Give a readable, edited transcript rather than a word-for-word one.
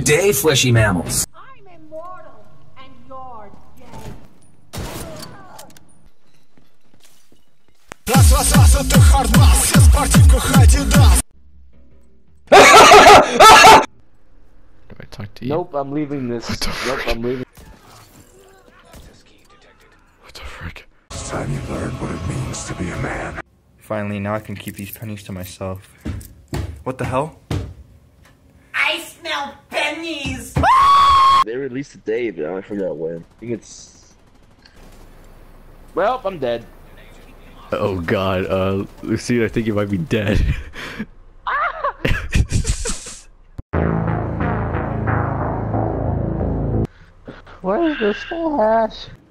day, fleshy mammals. I'm immortal, and you're dead. Do I talk to you? Nope, I'm leaving this. Nope, I'm leaving. What the frick? It's time you learn what it means to be a man. Finally, now I can keep these pennies to myself. What the hell? I smell pennies! They released a date, but I forgot when. I think it's... Well, I'm dead. Oh god, Lucy, I think you might be dead. Where's the stash?